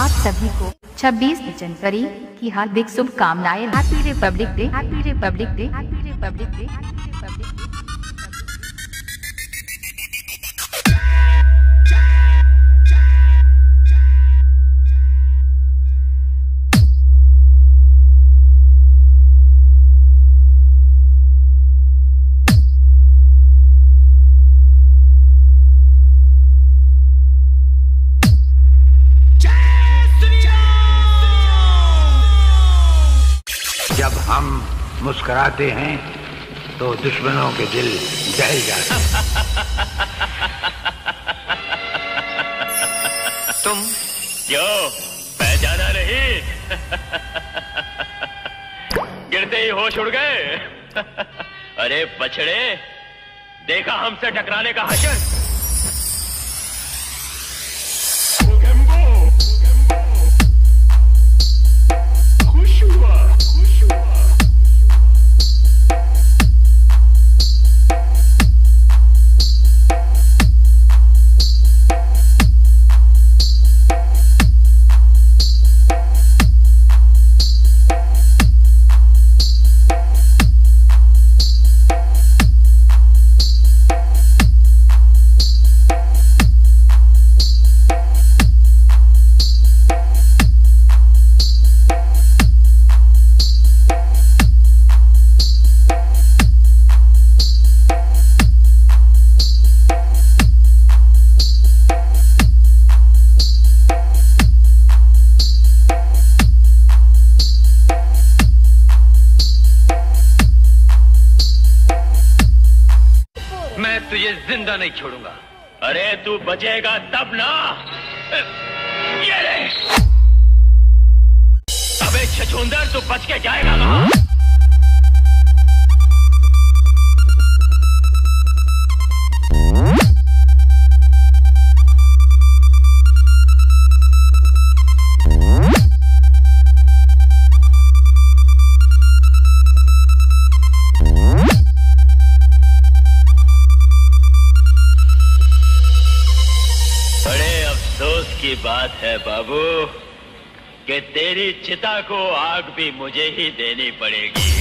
आप सभी को 26 जनवरी की हार्दिक शुभकामनाएं। Happy republic day, happy republic day, happy republic day, happy republic day. जब हम मुस्कुराते हैं तो दुश्मनों के दिल दहल जाते हैं। तुम क्यों पहचाना नहीं? गिरते ही होश उड़ गए। अरे बछड़े, देखा हमसे टकराने का हशर? मैं तुझे जिंदा नहीं छोड़ूंगा। अरे तू बचेगा तब ना। ये ले। अबे छछूंदर, तू बच के जाएगा कहां? अफसोस की बात है बाबू कि तेरी चिता को आग भी मुझे ही देनी पड़ेगी,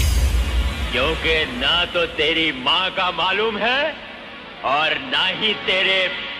क्योंकि ना तो तेरी माँ का मालूम है और ना ही तेरे